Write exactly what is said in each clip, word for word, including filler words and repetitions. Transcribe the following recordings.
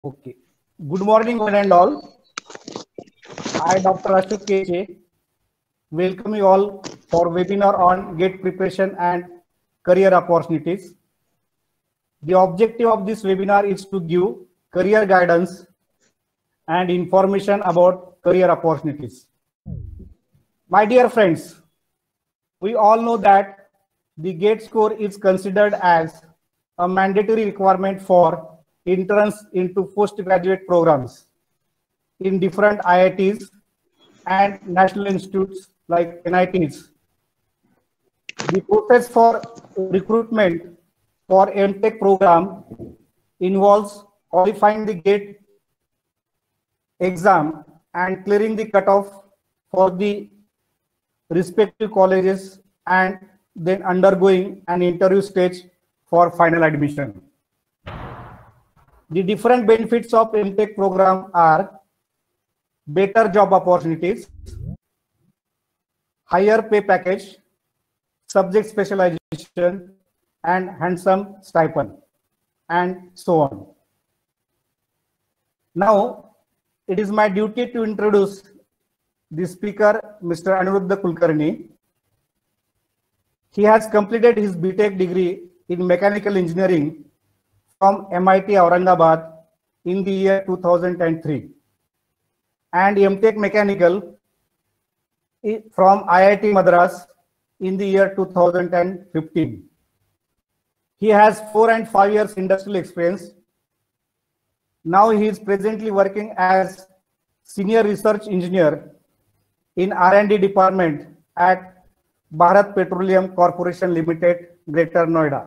Okay. Good morning, one and all. I, Doctor Ashok Keche, welcome you all for webinar on GATE preparation and career opportunities. The objective of this webinar is to give career guidance and information about career opportunities. My dear friends, we all know that the GATE score is considered as a mandatory requirement for entrance into postgraduate programs in different I I Ts and national institutes like N I Ts. The process for recruitment for M Tech program involves qualifying the GATE exam and clearing the cutoff for the respective colleges and then undergoing an interview stage for final admission. The different benefits of M Tech program are better job opportunities, higher pay package, subject specialization, and handsome stipend, and so on. Now, it is my duty to introduce the speaker, Mister Aniruddha Kulkarni. He has completed his B Tech degree in mechanical engineering from M I T Aurangabad in the year two thousand three and M Tech Mechanical from I I T Madras in the year two thousand fifteen. He has four and five years industrial experience. Now he is presently working as senior research engineer in R and D department at Bharat Petroleum Corporation Limited, Greater Noida.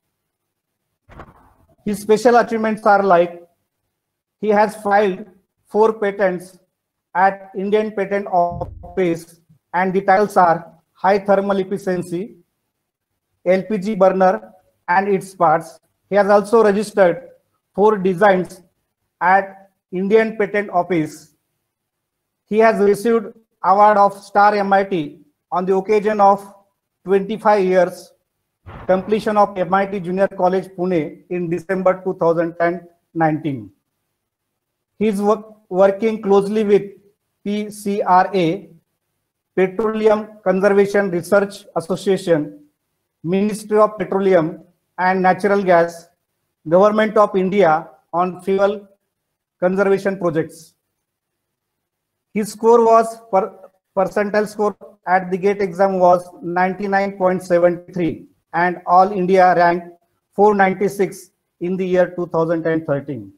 His special achievements are like he has filed four patents at Indian Patent Office, and the titles are high thermal efficiency, L P G burner and its parts. He has also registered four designs at Indian Patent Office. He has received award of Star M I T on the occasion of twenty-five years completion of M I T Junior College, Pune in December two thousand nineteen. He is work, working closely with P C R A, Petroleum Conservation Research Association, Ministry of Petroleum and Natural Gas, Government of India on fuel conservation projects. His score was, per percentile score at the GATE exam was ninety-nine point seven three and All India rank four ninety-six in the year two thousand thirteen.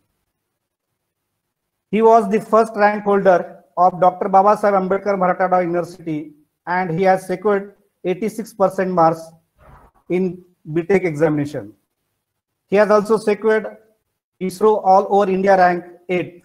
He was the first rank holder of Doctor Babasaheb Ambedkar Marathwada University, and he has secured eighty-six percent marks in B Tech examination. He has also secured ISRO All Over India rank eighth.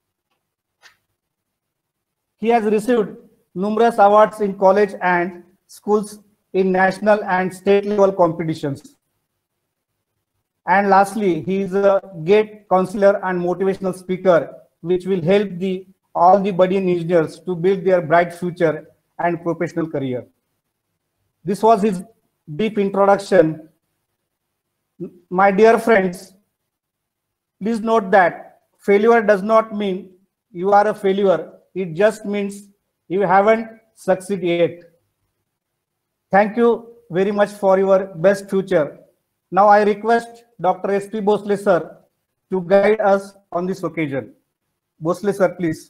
He has received numerous awards in college and schools in national and state level competitions. And lastly, he is a GATE counselor and motivational speaker, which will help the all the budding engineers to build their bright future and professional career. This was his brief introduction. My dear friends, please note that failure does not mean you are a failure. It just means you haven't succeeded yet. Thank you very much for your best future. Now I request Doctor S P Bhosle sir to guide us on this occasion. Bhosle sir, please.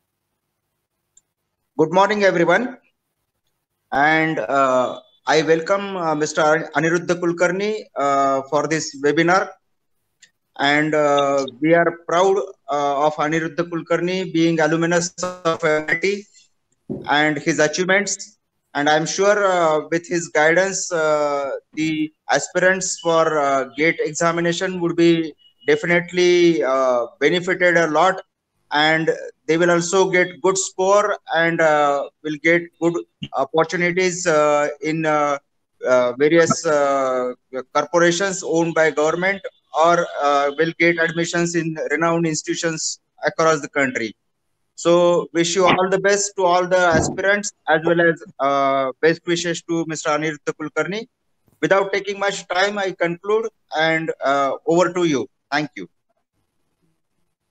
Good morning, everyone. And uh, I welcome uh, Mister Aniruddha Kulkarni uh, for this webinar. And uh, we are proud uh, of Aniruddha Kulkarni being alumnus of M I T and his achievements. And I'm sure uh, with his guidance, uh, the aspirants for uh, GATE examination would be definitely uh, benefited a lot. And they will also get good score and uh, will get good opportunities uh, in uh, uh, various uh, corporations owned by government, or uh, will get admissions in renowned institutions across the country. So wish you all the best to all the aspirants, as well as uh, best wishes to Mister Aniruddha Kulkarni. Without taking much time, I conclude, and uh, over to you. Thank you.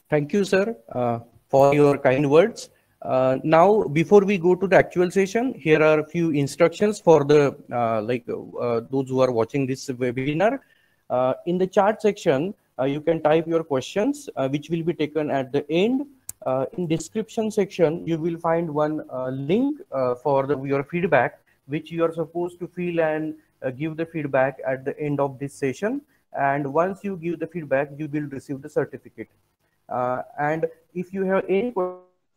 Thank you, sir, uh, for your kind words. Uh, now, before we go to the actual session, here are a few instructions for the uh, like uh, those who are watching this webinar. Uh, in the chat section, uh, you can type your questions, uh, which will be taken at the end. Uh, in description section, you will find one uh, link uh, for the, your feedback, which you are supposed to fill and uh, give the feedback at the end of this session. And once you give the feedback, you will receive the certificate. Uh, and if you have any questions,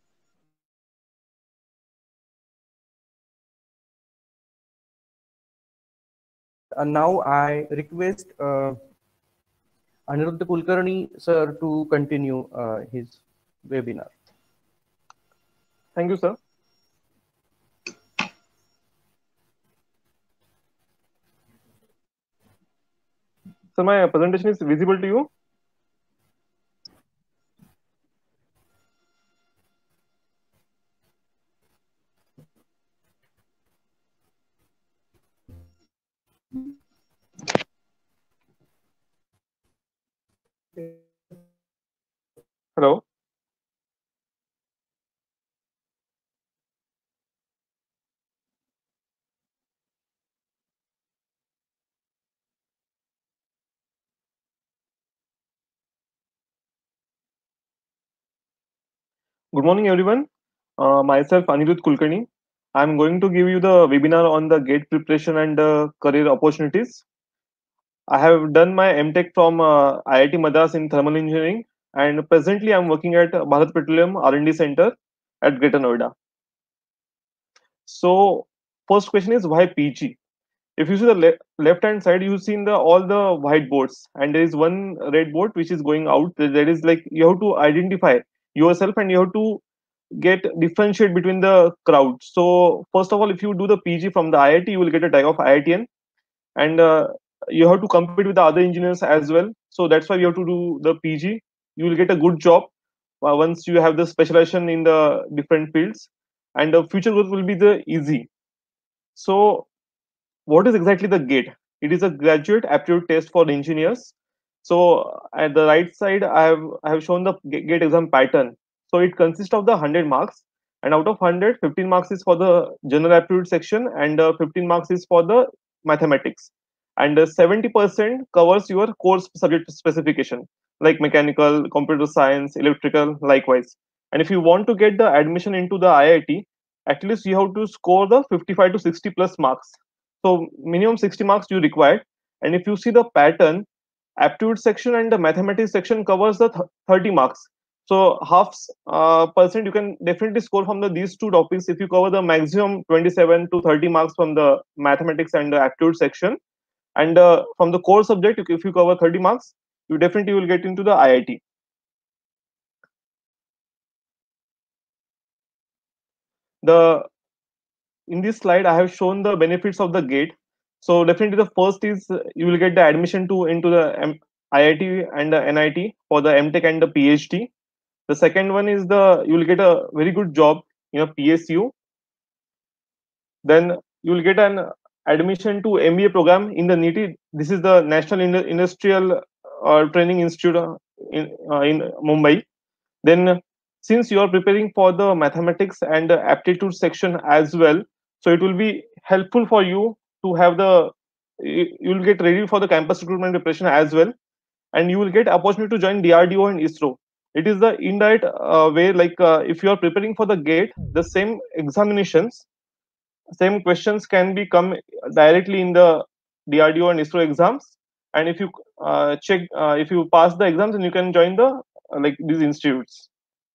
uh, now I request uh, Aniruddha Kulkarni sir to continue uh, his webinar. Thank you, sir. So my presentation is visible to you? Hello? Good morning, everyone. Uh, myself, Anirudh Kulkarni. I'm going to give you the webinar on the GATE preparation and uh, career opportunities. I have done my M Tech from uh, I I T Madras in thermal engineering, and presently I'm working at Bharat Petroleum R and D Center at Greater Noida. So, first question is why P G? If you see the le left hand side, you see in the all the white boards, and there is one red board which is going out. That is like you have to identify yourself and you have to get differentiate between the crowd. So first of all, if you do the P G from the I I T, you will get a tag of I I T N, and uh, you have to compete with the other engineers as well. So that's why you have to do the P G. You will get a good job uh, once you have the specialization in the different fields, and the future growth will be the easy. So what is exactly the GATE? It is a graduate aptitude test for engineers. So at the right side, I have I have shown the GATE exam pattern. So it consists of the one hundred marks, and out of one hundred, fifteen marks is for the general aptitude section, and uh, fifteen marks is for the mathematics, and uh, seventy percent covers your course subject specification like mechanical, computer science, electrical, likewise. And if you want to get the admission into the I I T, at least you have to score the fifty-five to sixty plus marks. So minimum sixty marks you require. And if you see the pattern, aptitude section and the mathematics section covers the th thirty marks. So half uh, percent you can definitely score from the these two topics if you cover the maximum twenty-seven to thirty marks from the mathematics and the aptitude section. And uh, from the core subject, if you cover thirty marks, you definitely will get into the I I T. The in this slide, I have shown the benefits of the GATE. So definitely the first is uh, you will get the admission to into the M I I T and the N I T for the M Tech and the PhD. The second one is the you will get a very good job in a P S U. Then you will get an admission to M B A program in the NITI. This is the National Industrial uh, Training Institute uh, in uh, in Mumbai. Then since you are preparing for the mathematics and the aptitude section as well, so it will be helpful for you to have the you will get ready for the campus recruitment preparation as well, and you will get opportunity to join D R D O and ISRO. It is the indirect uh, way, like uh, if you are preparing for the GATE, the same examinations, same questions can be come directly in the D R D O and ISRO exams. And if you uh, check, uh, if you pass the exams, then you can join the uh, like these institutes.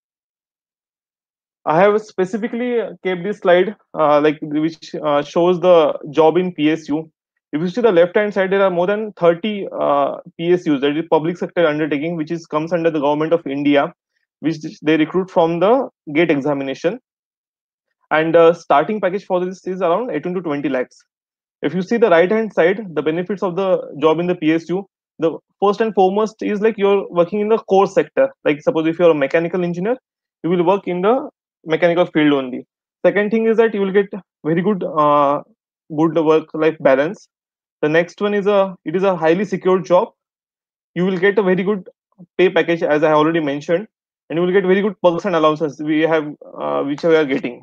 I have specifically kept this slide uh, like which uh, shows the job in P S U. If you see the left hand side, there are more than thirty uh, P S Us, that is public sector undertaking, which is comes under the government of India, which they recruit from the GATE examination. And uh, starting package for this is around eighteen to twenty lakhs. If you see the right hand side, the benefits of the job in the P S U, the first and foremost is like you're working in the core sector. Like suppose if you're a mechanical engineer, you will work in the mechanical field only. Second thing is that you will get very good uh, good work life balance. The next one is a it is a highly secured job. You will get a very good pay package, as I already mentioned. and you will get very good perks and allowances we have, uh, which we are getting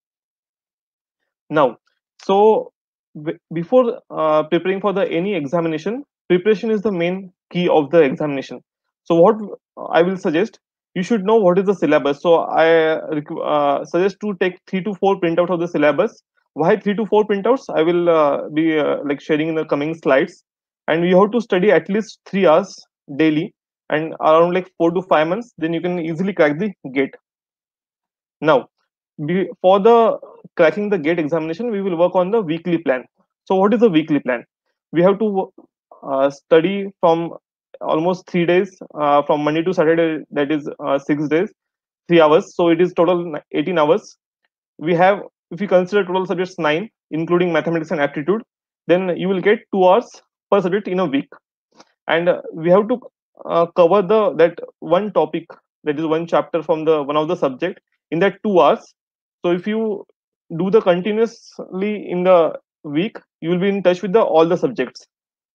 now. So b- before uh, preparing for the any examination, preparation is the main key of the examination. So what I will suggest, you should know what is the syllabus. So I requ- uh, suggest to take three to four printouts of the syllabus. Why three to four printouts? I will uh, be uh, like sharing in the coming slides. And you have to study at least three hours daily and around like four to five months. Then you can easily crack the gate. Now, be, for the cracking the gate examination, we will work on the weekly plan. So what is the weekly plan? We have to uh, study from almost three days, uh, from Monday to Saturday, that is uh, six days, three hours. So it is total eighteen hours. We have, if you consider total subjects nine, including mathematics and aptitude, then you will get two hours per subject in a week. And uh, we have to uh, cover the that one topic, that is one chapter from the one of the subject in that two hours. So if you do the continuously in the week, you will be in touch with the all the subjects.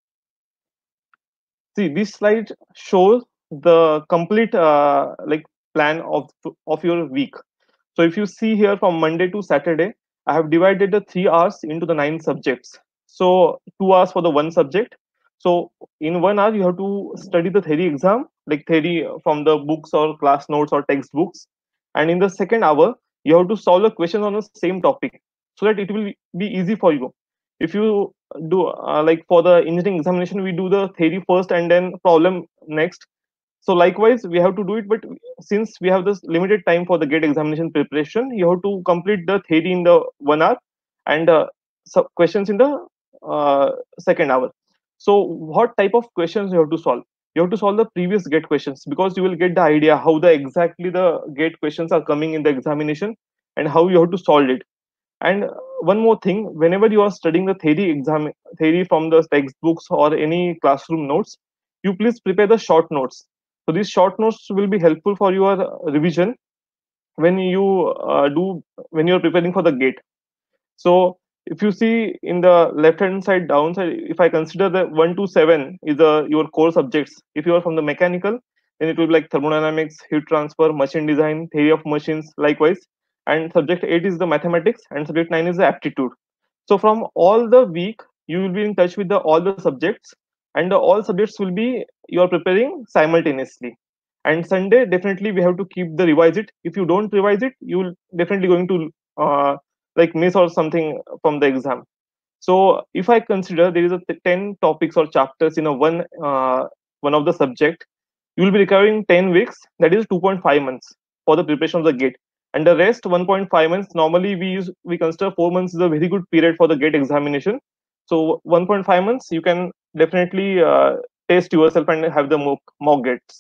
See, this slide shows the complete uh, like plan of of your week. So if you see here from Monday to Saturday, I have divided the three hours into the nine subjects. So two hours for the one subject. So in one hour, you have to study the theory exam, like theory from the books or class notes or textbooks. And in the second hour, you have to solve the question on the same topic so that it will be easy for you. If you do uh, like for the engineering examination, we do the theory first and then problem next. So likewise, we have to do it, but since we have this limited time for the gate examination preparation, you have to complete the theory in the one hour and uh, sub questions in the uh, second hour. So what type of questions you have to solve? You have to solve the previous gate questions, because you will get the idea how the exactly the gate questions are coming in the examination and how you have to solve it. And one more thing, whenever you are studying the theory exam theory from the textbooks or any classroom notes, you please prepare the short notes. So these short notes will be helpful for your revision when you uh, do when you are preparing for the gate. So if you see in the left hand side downside, if I consider the one to seven is the your core subjects. If you are from the mechanical, then it will be like thermodynamics, heat transfer, machine design, theory of machines, likewise. And subject eight is the mathematics, and subject nine is the aptitude. So from all the week, you will be in touch with the all the subjects, and the all subjects will be you are preparing simultaneously. And Sunday, definitely we have to keep the revise it. If you don't revise it, you will definitely going to uh, like miss or something from the exam. So if I consider there is a ten topics or chapters in a one uh, one of the subject, you will be recovering ten weeks, that is two point five months for the preparation of the gate. And the rest one point five months, normally we use we consider four months is a very good period for the gate examination. So one point five months you can definitely uh, test yourself and have the mock, mock gates.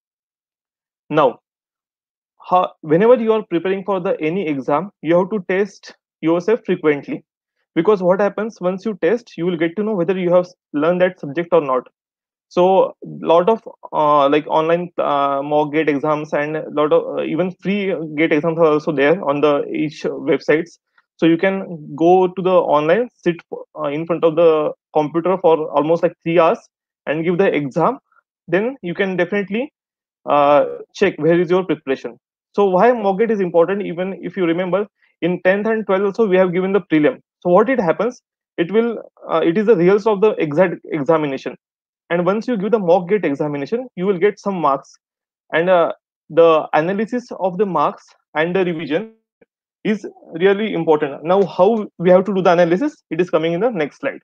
Now, how, whenever you are preparing for the any exam, you have to test yourself frequently, because what happens once you test, you will get to know whether you have learned that subject or not. So lot of uh, like online uh, mock gate exams and a lot of uh, even free gate exams are also there on the each websites. So you can go to the online, sit uh, in front of the computer for almost like three hours and give the exam. Then you can definitely uh, check where is your preparation. So why mock gate is important? Even if you remember, in tenth and twelfth also we have given the prelim. So what it happens, it will uh, it is the results of the exact examination. And once you give the mock gate examination, you will get some marks. And uh, the analysis of the marks and the revision is really important. Now, how we have to do the analysis, it is coming in the next slide.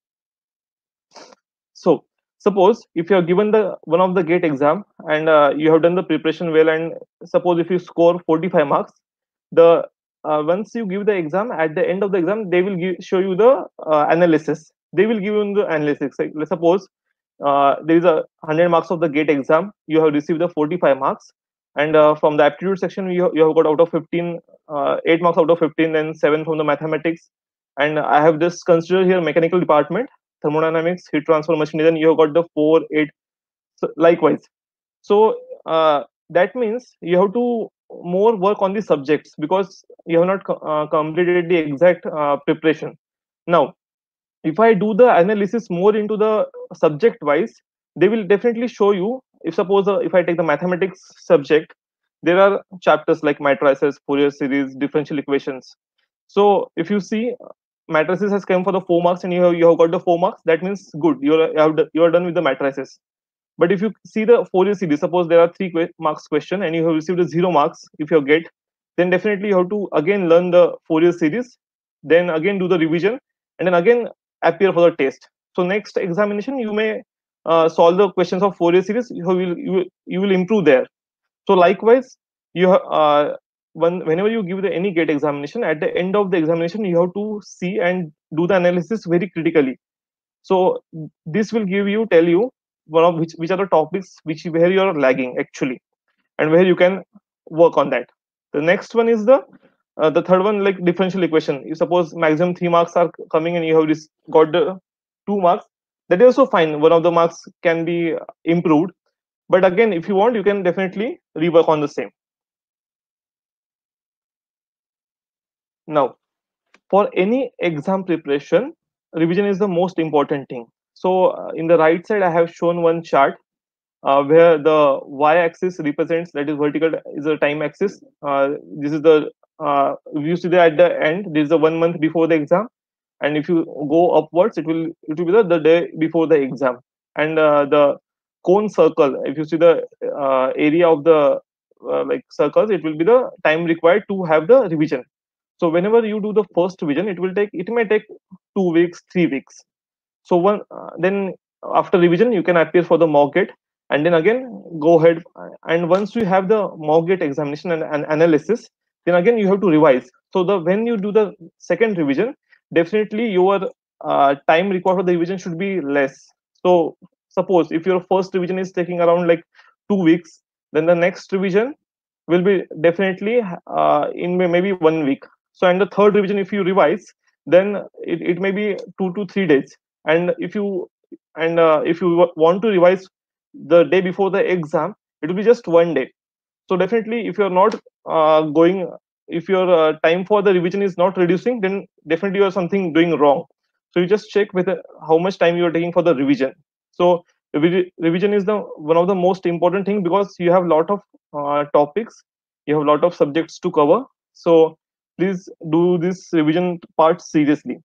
So suppose if you have given the one of the gate exam and uh, you have done the preparation well, and suppose if you score forty-five marks, the uh, once you give the exam, at the end of the exam they will give, show you the uh, analysis. They will give you the analysis. Like, let's suppose uh, there is a one hundred marks of the gate exam, you have received the forty-five marks, and uh, from the aptitude section you, you have got out of fifteen uh, eight marks out of fifteen, then seven from the mathematics. And I have just considered here mechanical department, thermodynamics, heat transfer, machine design, you have got the four eight. So likewise, so uh, that means you have to more work on the subjects, because you have not co- uh, completed the exact uh, preparation. Now if I do the analysis more into the subject wise, they will definitely show you. If suppose uh, if I take the mathematics subject, there are chapters like matrices, Fourier series, differential equations. So if you see matrices has come for the four marks and you have, you have got the four marks, that means good, you're you have you are done with the matrices. But if you see the Fourier series, suppose there are three que marks question and you have received a zero marks if you get, then definitely you have to again learn the Fourier series, then again do the revision, and then again appear for the test. So next examination you may uh, solve the questions of Fourier series, you will you will, you will improve there. So likewise, you uh, when, whenever you give the any GATE examination, at the end of the examination you have to see and do the analysis very critically. So this will give you tell you one of which which are the topics which where you are lagging actually, and where you can work on that. The next one is the uh, the third one, like differential equation. You suppose maximum three marks are coming and you have this got the two marks, that is also fine, one of the marks can be improved, but again if you want you can definitely rework on the same. Now for any exam preparation, revision is the most important thing. So uh, in the right side I have shown one chart uh, where the y-axis represents, that is vertical is a time axis. Uh, this is the uh, you see that at the end this is the one month before the exam, and if you go upwards it will it will be the, the day before the exam. And uh, the cone circle, if you see the uh, area of the uh, like circles, it will be the time required to have the revision. So whenever you do the first revision, it will take it may take two weeks, three weeks. So one uh, then after revision you can appear for the mock gate, and then again go ahead, and once you have the mock gate examination and, and analysis, then again you have to revise. So the when you do the second revision, definitely your uh, time required for the revision should be less. So suppose if your first revision is taking around like two weeks, then the next revision will be definitely uh, in maybe one week. So and the third revision if you revise, then it, it may be two to three days. And if you and uh, if you want to revise the day before the exam, it will be just one day. So definitely if you're not uh, going, if your uh, time for the revision is not reducing, then definitely you are something doing wrong. So you just check with uh, how much time you are taking for the revision. So revi revision is the one of the most important thing, because you have a lot of uh, topics, you have a lot of subjects to cover. So please do this revision part seriously.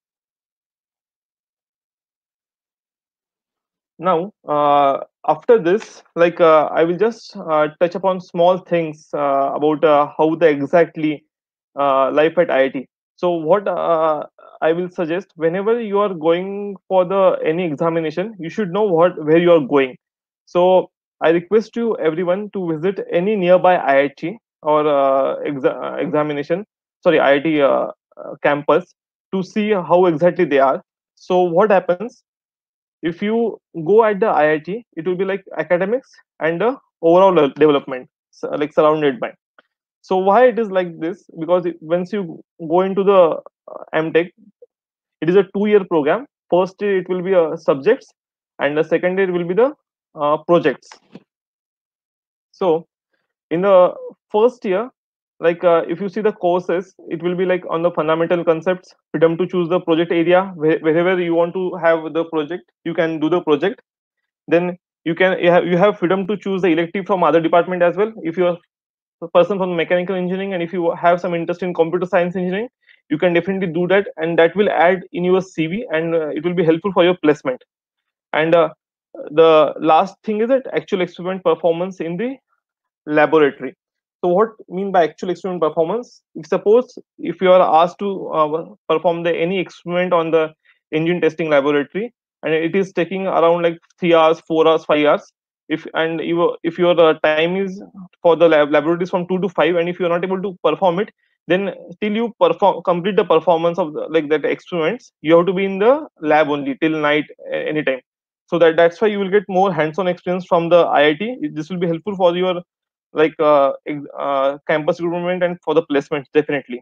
Now uh, after this, like uh, I will just uh, touch upon small things uh, about uh, how the exactly uh, life at I I T. So what uh, I will suggest, whenever you are going for the any examination, you should know what where you are going. So I request you everyone to visit any nearby I I T or uh, exa examination, sorry I I T uh, uh, campus, to see how exactly they are. So what happens, if you go at the I I T, it will be like academics and the overall de- development, so, like surrounded by. So why it is like this? Because it, once you go into the uh, M.Tech, it is a two-year program. First year it will be uh, subjects, and the second year will be the uh, projects. So in the first year, like uh, if you see the courses, it will be like on the fundamental concepts, freedom to choose the project area, where, wherever you want to have the project, you can do the project. Then you can you have, you have freedom to choose the elective from other department as well. If you are a person from mechanical engineering and if you have some interest in computer science engineering, you can definitely do that, and that will add in your C V, and uh, it will be helpful for your placement. And uh, the last thing is that actual experiment performance in the laboratory. So what mean by actual experiment performance? If suppose if you are asked to uh, perform the any experiment on the engine testing laboratory, and it is taking around like three hours, four hours, five hours. If and you if your uh, time is for the lab laboratories from two to five, and if you are not able to perform it, then till you perform complete the performance of the, like that experiments, you have to be in the lab only till night anytime. So that that's why you will get more hands-on experience from the I I T. This will be helpful for your like uh, uh, campus recruitment and for the placements definitely.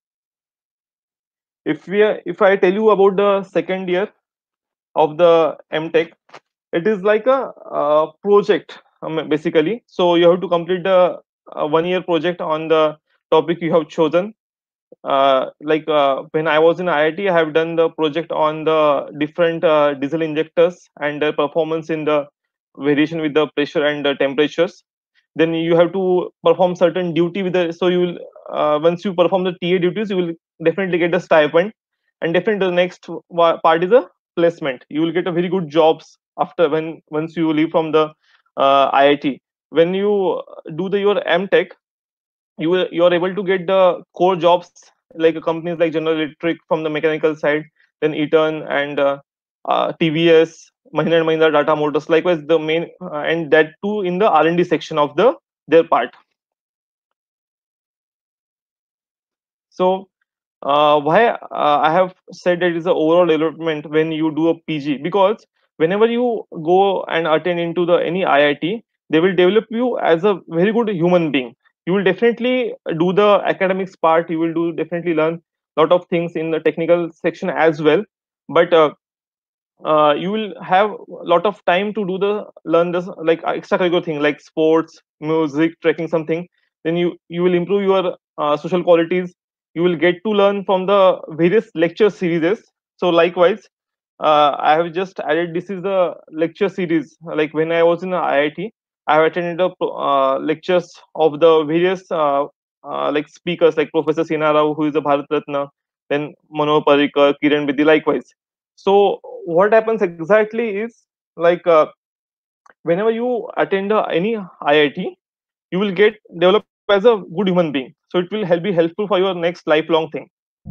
If we are, if I tell you about the second year of the M.Tech, it is like a uh, project um, basically. So you have to complete the uh, one year project on the topic you have chosen. Uh, like uh, when I was in I I T, I have done the project on the different uh, diesel injectors and their performance in the variation with the pressure and the temperatures. then you have to perform certain duty with the, so you will uh, once you perform the T A duties, you will definitely get the stipend, and definitely the next part is a placement. You will get a very good jobs after, when once you leave from the uh, I I T. When you do the your M Tech, you will, you are able to get the core jobs like companies like General Electric from the mechanical side, then Eaton and uh, uh, T V S, Mahindra and Mahindra, Tata Motors. Likewise, the main uh, and that too in the R and D section of the their part. So uh, why uh, I have said that it is the overall development when you do a P G, because whenever you go and attend into the any I I T, they will develop you as a very good human being. You will definitely do the academics part. You will do definitely learn a lot of things in the technical section as well. But uh, uh, you will have a lot of time to do the learn this like extracurricular thing like sports, music, trekking, something. Then you you will improve your uh, social qualities. You will get to learn from the various lecture series. So likewise, uh, I have just added, this is the lecture series. Like when I was in the I I T, I have attended the uh, lectures of the various uh, uh, like speakers like Professor Sina Rao, who is a Bharat Ratna, then Manohar Parrikar, Kiran Bedi, likewise. So what happens exactly is, like uh, whenever you attend uh, any I I T, you will get develop as a good human being. So it will help be helpful for your next lifelong thing.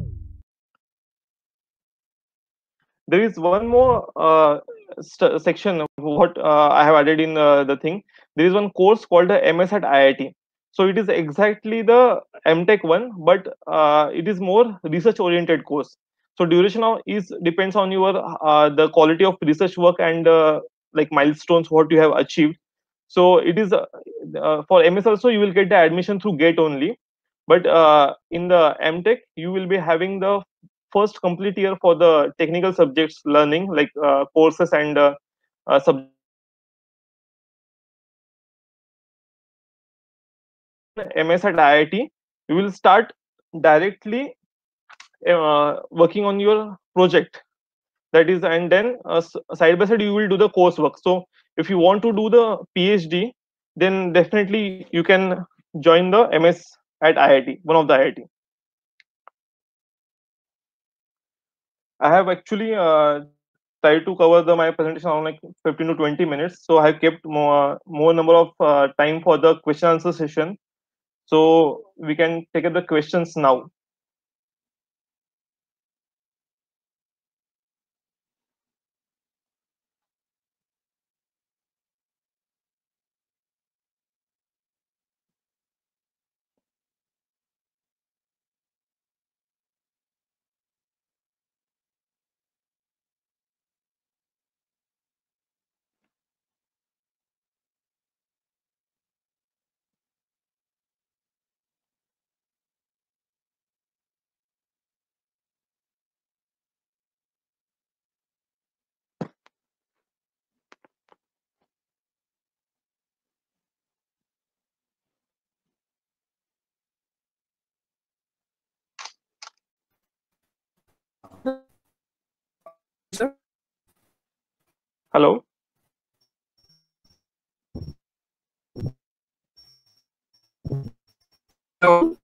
There is one more uh, st- section of what uh, I have added in uh, the thing. There is one course called the M S at I I T. So it is exactly the M Tech one, but uh, it is more research oriented course. So duration of is depends on your uh, the quality of research work and uh, like milestones what you have achieved. So it is uh, uh, for M S also you will get the admission through GATE only, but uh, in the M Tech you will be having the first complete year for the technical subjects learning like uh, courses and uh, uh, subjects. M S at I I T, you will start directly uh, working on your project. That is, and then uh, side by side you will do the coursework. So if you want to do the PhD, then definitely you can join the M S at I I T, one of the I I T. I have actually uh, tried to cover the my presentation around like fifteen to twenty minutes. So I have kept more more number of uh, time for the question answer session. So we can take up the questions now. Sir? Hello. Hello?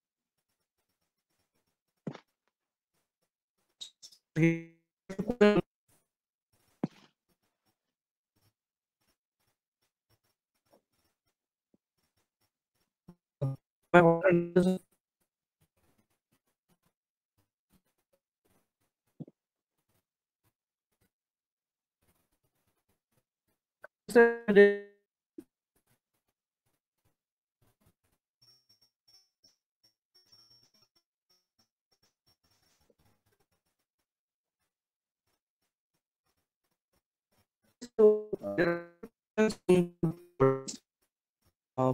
Uh,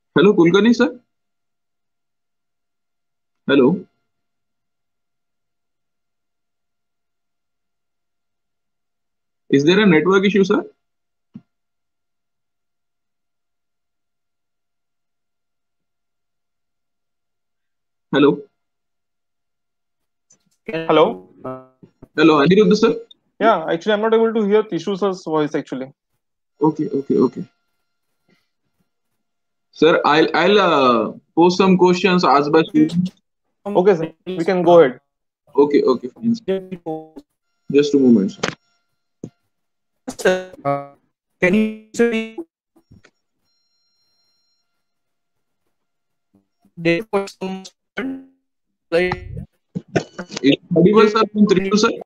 Hello, Kulkarni sir. Hello. Is there a network issue, sir? Hello. Hello. Hello, Aniruddha sir. Yeah, actually, I'm not able to hear Tishu sir's voice actually. Okay, okay, okay. Sir, I'll I'll uh, post some questions asked by students. Okay, sir. We can go ahead. Okay, okay, fine. Just a moment, sir. Sir, uh, can you say there was some like Is it audible, sir, from Trishul, sir?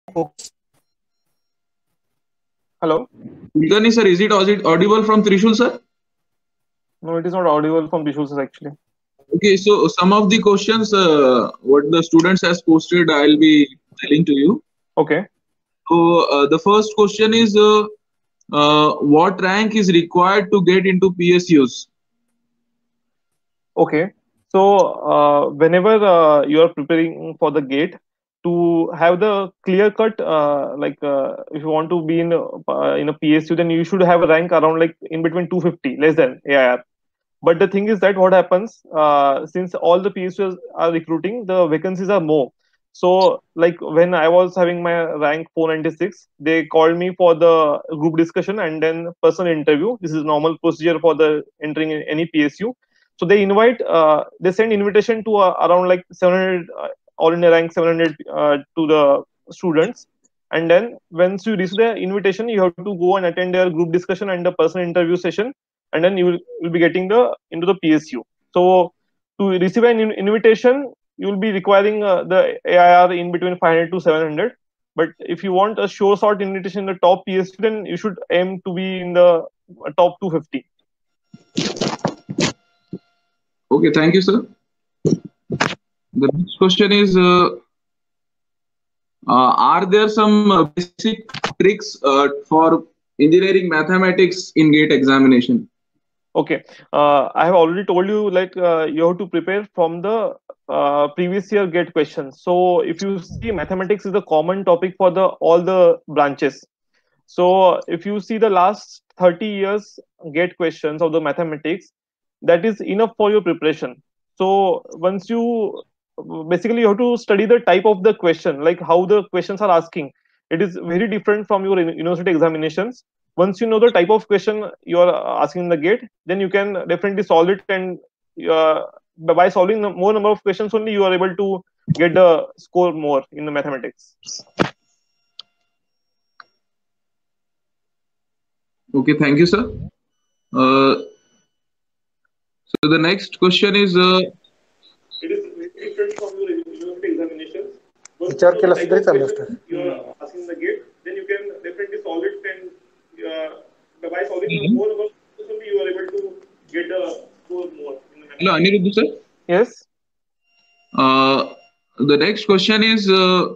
Hello. Kulkarni sir, is it audi- audible from Trishul, sir? No, it is not audible from Tishu sir actually. Okay, so some of the questions uh, what the students has posted, I'll be telling to you. Okay. So uh, the first question is, uh, uh, what rank is required to get into P S Us? Okay. So uh, whenever uh, you are preparing for the gate, to have the clear cut, uh, like uh, if you want to be in a, uh, in a P S U, then you should have a rank around like in between two fifty, less than A I R. But the thing is that what happens, uh, since all the P S Us are recruiting, the vacancies are more. So like when I was having my rank four ninety-six, they called me for the group discussion and then personal interview. This is normal procedure for the entering in any P S U. So they invite, uh, they send invitation to uh, around like seven hundred, uh, all India rank seven hundred uh, to the students. And then once you receive the invitation, you have to go and attend their group discussion and the personal interview session, and then you will, will be getting the into the P S U. So to receive an in- invitation, you will be requiring uh, the A I R in between five hundred to seven hundred. But if you want a sure sort invitation in the top P S U, then you should aim to be in the uh, top two fifty. Okay, thank you, sir. The next question is, uh, uh, are there some uh, basic tricks uh, for engineering mathematics in GATE examination? Okay, uh, I have already told you like uh, you have to prepare from the uh, previous year GATE questions. So if you see, mathematics is the common topic for the all the branches. So if you see the last thirty years GATE questions of the mathematics, that is enough for your preparation. So once you basically you have to study the type of the question, like how the questions are asking. It is very different from your uni- university examinations. Once you know the type of question you are asking in the GATE, then you can definitely solve it, and uh, by solving the more number of questions only, you are able to get the score more in the mathematics. Okay, thank you, sir. Uh, so the next question is, uh, It is very different from your university examinations. Once विचार you know केला the type तरी of चाललं question असतं. you are asking in the GATE, then you can definitely solve it, and uh, by solving Mhm. more number of questions only, you are able to get the score more in the hello, mathematics. Aniruddha, sir. Yes. Uh, the next question is, uh,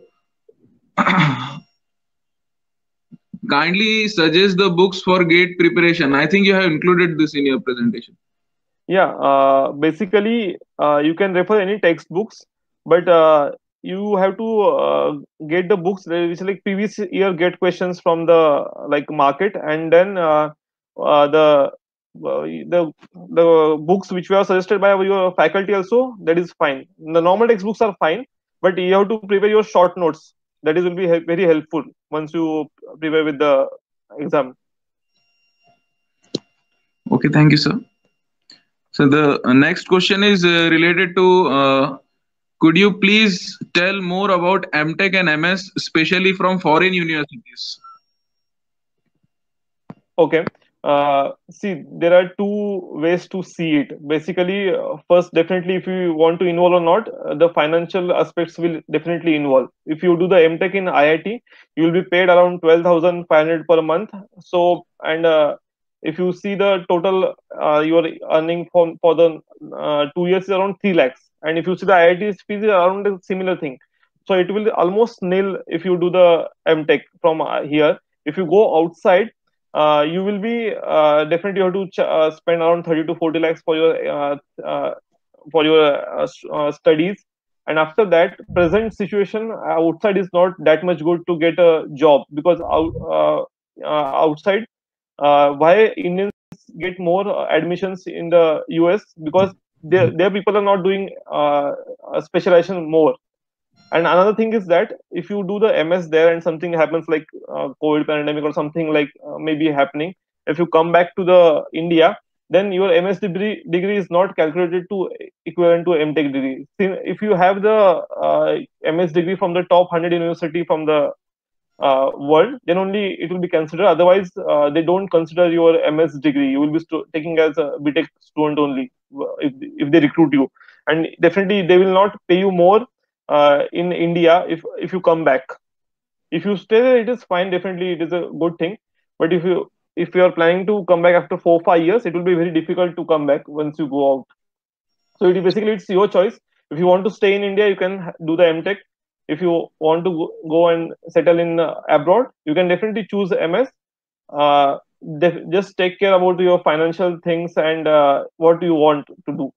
kindly suggest the books for GATE preparation. I think you have included this in your presentation. Yeah, uh, basically, uh, you can refer any textbooks, but uh, you have to uh, get the books that which like previous year get questions from the like market, and then uh, uh, the uh, the the books which were suggested by your faculty also, that is fine. The normal textbooks are fine, but you have to prepare your short notes. That is will be he- very helpful once you prepare with the exam. Okay, thank you, sir. So the uh, next question is uh, related to, uh, could you please tell more about M Tech and M S, especially from foreign universities? Okay. Uh, see, there are two ways to see it. Basically, uh, first, definitely, if you want to involve or not, uh, the financial aspects will definitely involve. If you do the M Tech in I I T, you will be paid around twelve thousand five hundred per month. So, and uh, if you see the total uh, you are earning for, for the uh, two years is around three lakhs. And if you see the I I T fees is around a similar thing. So, it will almost nil if you do the M Tech from uh, here. If you go outside, uh, you will be uh, definitely you have to ch- uh, spend around thirty to forty lakhs for your uh, uh, for your uh, s- uh, studies. And after that, present situation outside is not that much good to get a job, because out, uh, uh, outside, uh, why Indians get more uh, admissions in the U S, because their their people are not doing uh, a specialization more. And another thing is that if you do the M S there and something happens like uh, COVID pandemic or something like uh, maybe happening, if you come back to the India, then your M S degree degree is not calculated to equivalent to M Tech degree. Since if you have the uh, M S degree from the top one hundred university from the uh, world, then only it will be considered. Otherwise, uh, they don't consider your M S degree. You will be stu- taking as a B Tech student only uh, if if they recruit you, and definitely they will not pay you more uh, in India if if you come back. If you stay there, it is fine. Definitely, it is a good thing. But if you if you are planning to come back after four five years, it will be very difficult to come back once you go out. So it basically it's your choice. If you want to stay in India, you can do the M Tech. If you want to go, go and settle in uh, abroad, you can definitely choose M S. Uh, def- just take care about your financial things and uh, what you want to do.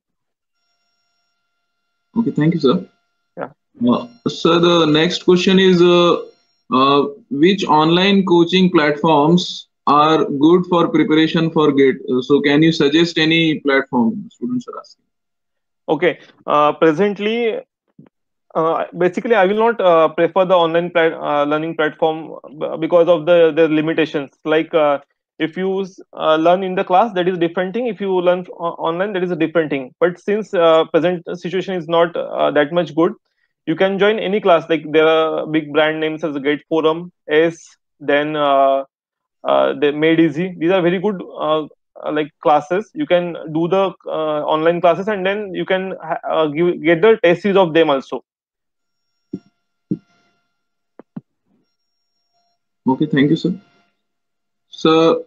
Okay, thank you, sir. Yeah. Uh, so the next question is, uh, uh, which online coaching platforms are good for preparation for GATE? Uh, so can you suggest any platform? Students are asking. Okay. Uh, presently, uh, basically, I will not uh, prefer the online plat- uh, learning platform b- because of the the limitations. Like uh, if you uh, learn in the class, that is a different thing. If you learn o- online, that is a different thing. But since uh, present situation is not uh, that much good, you can join any class. Like there are big brand names as Gate Forum, S, then uh, uh, the Made Easy. These are very good uh, uh, like classes. You can do the uh, online classes, and then you can ha- uh, give, get the test series of them also. Okay, thank you, sir. So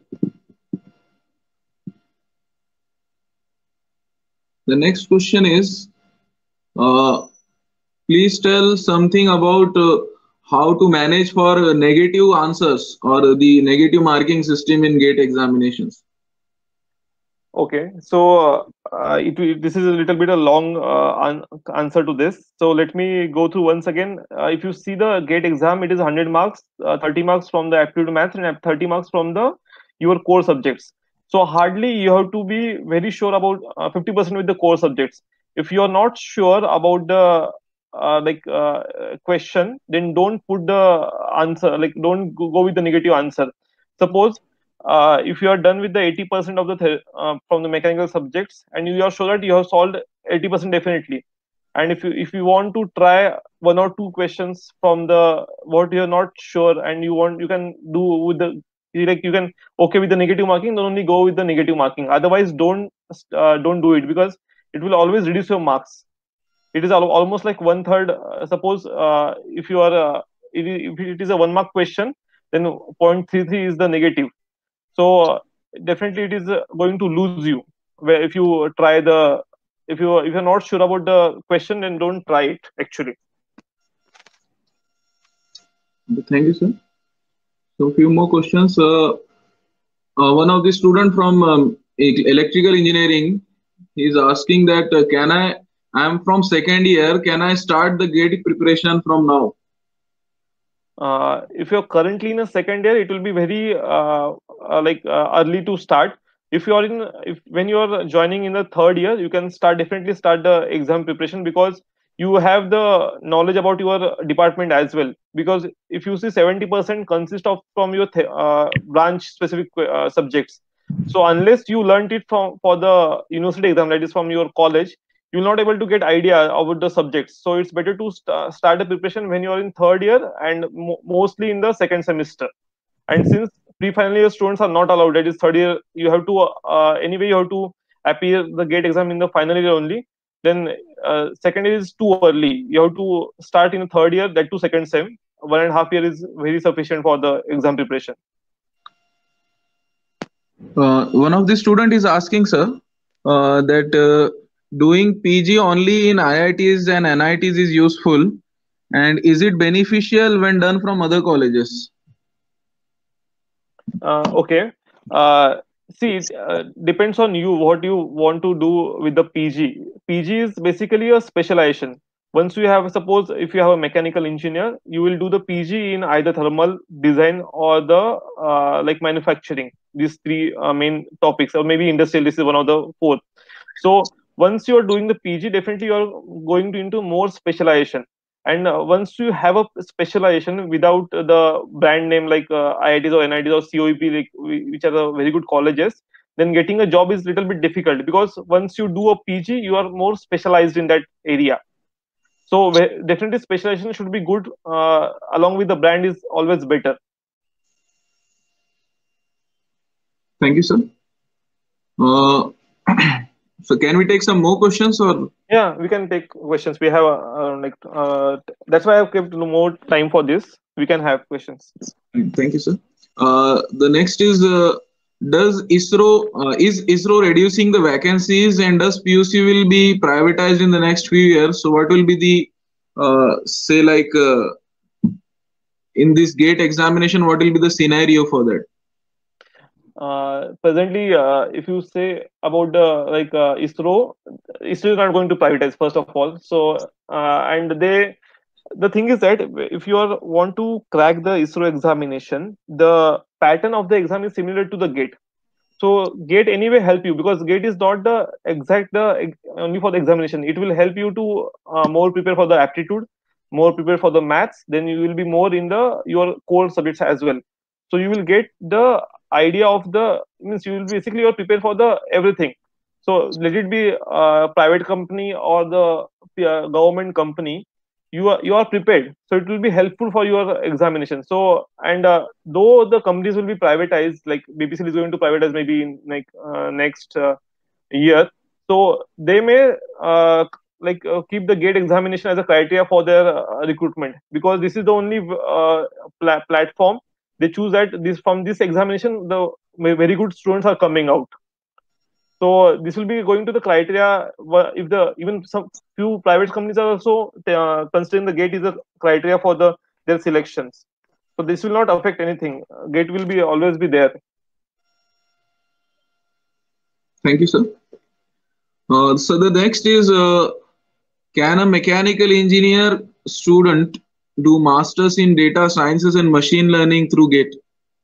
the next question is, uh, please tell something about uh, how to manage for uh, negative answers or the negative marking system in GATE examinations. Okay, so uh, uh, it, will- this is a little bit a long uh, an- answer to this. So let me go through once again. Uh, if you see the GATE exam, it is one hundred marks, uh, thirty marks from the aptitude maths, and thirty marks from the your core subjects. So hardly you have to be very sure about uh, fifty percent with the core subjects. If you are not sure about the uh, like uh, question, then don't put the answer. Like don't go go with the negative answer. Suppose uh, if you are done with the eighty percent of the th- uh, from the mechanical subjects, and you are sure that you have solved eighty percent definitely, and if you if you want to try one or two questions from the what you are not sure, and you want, you can do with the you like you can okay with the negative marking, then only go with the negative marking. Otherwise don't uh, don't do it, because it will always reduce your marks. It is al- almost like one third. Uh, suppose uh, if you are uh, if it if it is a one mark question, then zero point three three is the negative. So uh, definitely it is uh, going to lose you, where if you try the if you if you're not sure about the question, then don't try it actually. Okay, thank you, sir. So a few more questions. Uh, uh, one of the student from um, e- electrical engineering is asking that uh, can I I am from second year. Can I start the GATE preparation from now? Uh, if you're currently in a second year, it will be very uh, uh, like uh, early to start. If you are in if when you are joining in the third year, you can start definitely start the exam preparation, because you have the knowledge about your department as well. Because if you see seventy percent consist of from your th- uh, branch specific uh, subjects. So unless you learned it from for the university exam, that is from your college, you'll not able to get idea about the subjects. So it's better to st- start the preparation when you're in third year, and mo- mostly in the second semester. And since pre-final year students are not allowed, that is third year, you have to uh, anyway you have to appear the GATE exam in the final year only. Then uh, second year is too early. You have to start in the third year, that too second sem. One and a half year is very sufficient for the exam preparation. Uh, one of the student is asking, sir, uh, that uh, doing P G only in I I Ts and N I Ts is useful, and is it beneficial when done from other colleges? Uh, okay. Uh, see, it uh, depends on you what you want to do with the P G. P G is basically a specialization. Once you have, suppose if you have a mechanical engineer, you will do the P G in either thermal design or the uh, like manufacturing. These three uh, main topics, or maybe industrial. This is one of the four. So once you are doing the P G, definitely you are going to into more specialization. And uh, once you have a specialization without the brand name like uh, I I Ts or N I Ts or C O E P, like, which are the very good colleges, then getting a job is little bit difficult, because once you do a P G, you are more specialized in that area. So definitely specialization should be good. Uh, along with the brand is always better. Thank you, sir. Uh, so can we take some more questions, or? Yeah, we can take questions. We have uh, like uh, that's why I've kept more time for this. We can have questions. Thank you, sir. Uh, the next is, uh, does ISRO uh, is ISRO reducing the vacancies, and does P U C will be privatized in the next few years? So what will be the uh, say like uh, in this GATE examination? What will be the scenario for that? Uh, presently, uh, if you say about the like uh, ISRO, ISRO is not going to privatize, first of all. So uh, and they, the thing is that if you are want to crack the ISRO examination, the pattern of the exam is similar to the GATE. So GATE anyway help you, because GATE is not the exact the only for the examination. It will help you to uh, more prepare for the aptitude, more prepare for the maths. Then you will be more in the your core subjects as well. So you will get the idea of the, means you will basically you are prepared for the everything. So let it be a private company or the uh, government company, you are you are prepared, so it will be helpful for your examination. So and uh, though the companies will be privatized, like B P C L is going to privatize maybe in like uh, next uh, year, so they may uh, like uh, keep the GATE examination as a criteria for their uh, recruitment, because this is the only uh, pla- platform they choose, that this from this examination the very good students are coming out. So this will be going to the criteria. If the even some few private companies are also uh, considering the GATE is a criteria for the their selections. So this will not affect anything. GATE will be always be there. Thank you, sir. Uh, so the next is, uh, can a mechanical engineer student do masters in data sciences and machine learning through GATE?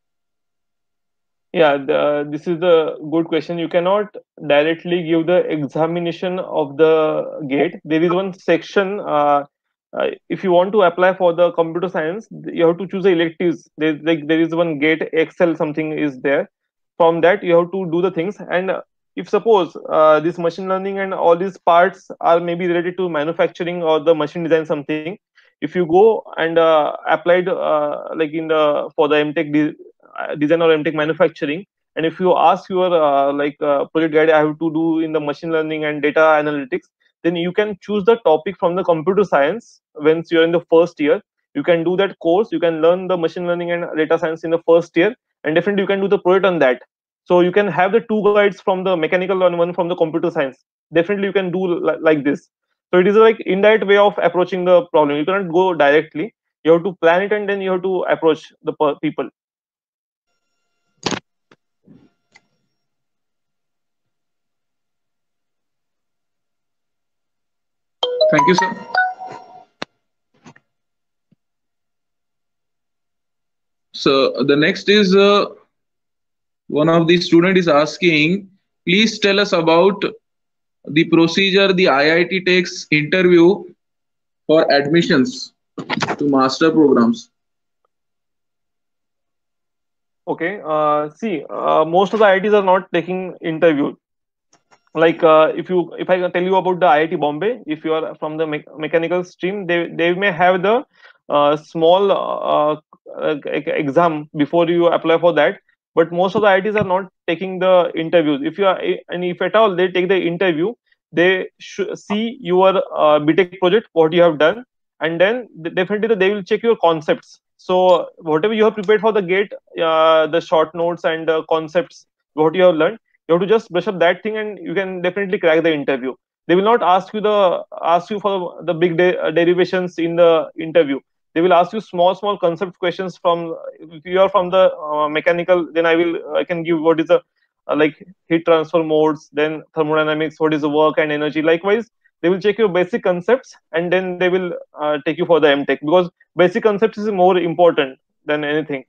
Yeah, the, this is the good question. You cannot directly give the examination of the GATE. There is one section. Uh, uh, if you want to apply for the computer science, you have to choose the electives. There, like there is one GATE Excel something is there. From that, you have to do the things. And if suppose uh, this machine learning and all these parts are maybe related to manufacturing or the machine design something, if you go and uh, applied uh, like in the for the M Tech de- design or M Tech manufacturing, and if you ask your uh, like uh, project guide, I have to do in the machine learning and data analytics, then you can choose the topic from the computer science. Once you're in the first year, you can do that course. You can learn the machine learning and data science in the first year, and definitely you can do the project on that. So you can have the two guides from the mechanical and one from the computer science. Definitely you can do li- like this. So it is like indirect way of approaching the problem. You cannot go directly. You have to plan it, and then you have to approach the per- people. Thank you, sir. So the next is, uh, one of the student is asking, please tell us about the procedure the I I T takes interview for admissions to master programs. Okay. Uh, see, uh, most of the I I Ts are not taking interview. Like uh, if you if I can tell you about the I I T Bombay, if you are from the me- mechanical stream, they they may have the uh, small uh, uh, exam before you apply for that. But most of the I I Ts are not taking the interviews. If you are, and if at all they take the interview, they sh- see your uh, B Tech project, what you have done, and then definitely they will check your concepts. So whatever you have prepared for the GATE, uh, the short notes and the concepts, what you have learned, you have to just brush up that thing, and you can definitely crack the interview. They will not ask you the ask you for the big de- derivations in the interview. They will ask you small, small concept questions from, if you are from the uh, mechanical, then I will, I can give what is the uh, like heat transfer modes, then thermodynamics, what is the work and energy. Likewise, they will check your basic concepts and then they will uh, take you for the M Tech, because basic concepts is more important than anything.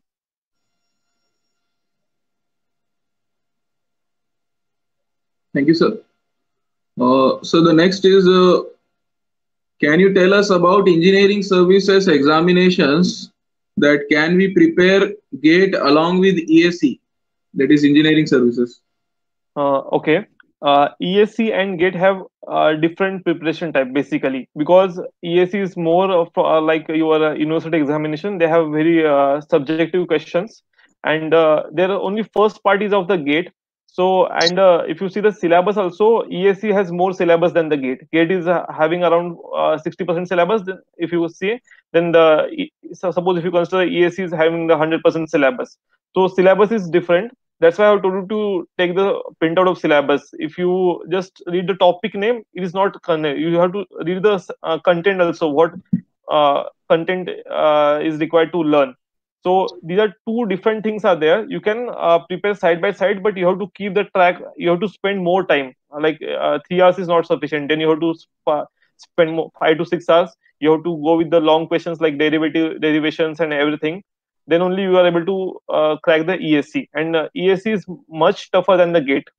Thank you, sir. Uh, so the next is, uh, can you tell us about engineering services examinations that can we prepare GATE along with E S C, that is engineering services? Uh, okay. Uh, E S C and GATE have uh, different preparation type basically, because E S C is more of uh, like your uh, university examination. They have very uh, subjective questions, and uh, there are only first parties of the GATE. So, and uh, if you see the syllabus also, E S C has more syllabus than the GATE. GATE is uh, having around sixty percent syllabus. If you see, then the so suppose if you consider E S C is having the one hundred percent syllabus. So syllabus is different. That's why I have told you to take the printout of syllabus. If you just read the topic name, it is not connect. You have to read the uh, content also. What uh, content uh, is required to learn. So these are two different things are there. You can uh, prepare side by side, but you have to keep the track. You have to spend more time. Like uh, three hours is not sufficient. Then you have to sp spend more, five to six hours. You have to go with the long questions like derivative derivations and everything. Then only you are able to uh, crack the E S C, and uh, E S C is much tougher than the GATE.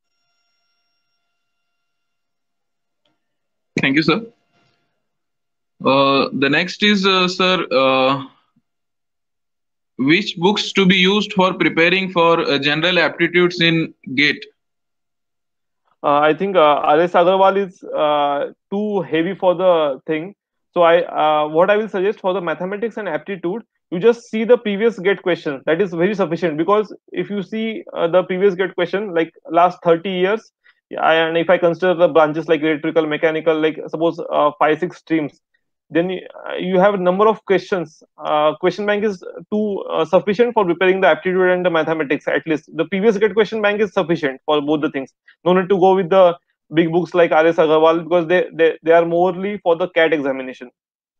Thank you, sir. Uh, the next is, uh, sir, uh, which books to be used for preparing for uh, general aptitudes in GATE? Uh, I think uh, R S Agarwal is uh, too heavy for the thing. So I, uh, what I will suggest for the mathematics and aptitude, you just see the previous GATE question. That is very sufficient, because if you see uh, the previous GATE question, like last thirty years, and if I consider the branches like electrical, mechanical, like suppose uh, five, six streams, then you have a number of questions. Uh, question bank is too uh, sufficient for preparing the aptitude and the mathematics. At least the previous GATE question bank is sufficient for both the things. No need to go with the big books like R S Agarwal, because they, they, they are morely for the C A T examination.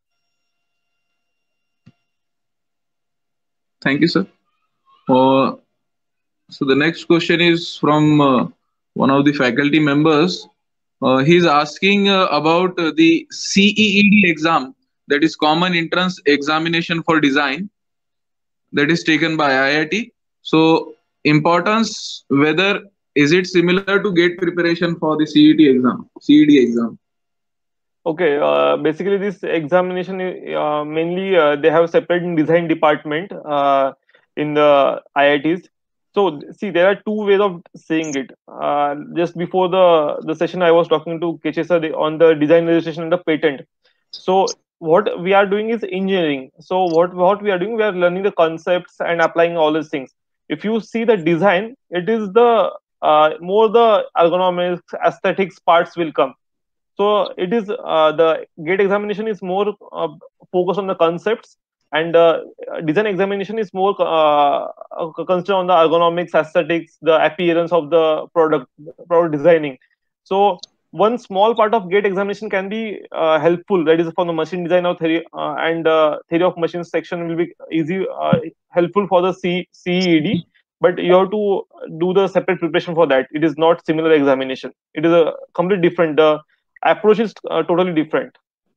Thank you, sir. Uh, so the next question is from uh, one of the faculty members. Uh, he's asking uh, about uh, the C E E D exam, that is Common Entrance Examination for Design, that is taken by I I T. So importance, whether is it similar to GATE preparation for the C E T exam, C E D exam? Okay, uh, basically this examination uh, mainly uh, they have separate design department uh, in the I I Ts. So see, there are two ways of saying it. Uh, just before the the session, I was talking to K H sir on the design registration and the patent. So what we are doing is engineering. So what what we are doing, we are learning the concepts and applying all these things. If you see the design, it is the uh, more the ergonomics, aesthetics parts will come. So it is uh, the GATE examination is more uh, focused on the concepts, and uh, design examination is more uh, concerned on the ergonomics, aesthetics, the appearance of the product, product designing. So one small part of GATE examination can be uh, helpful. That is for the machine design or theory uh, and uh, theory of machines section will be easy, uh, helpful for the C CED. But you have to do the separate preparation for that. It is not similar examination. It is a completely different. The approach is uh, totally different.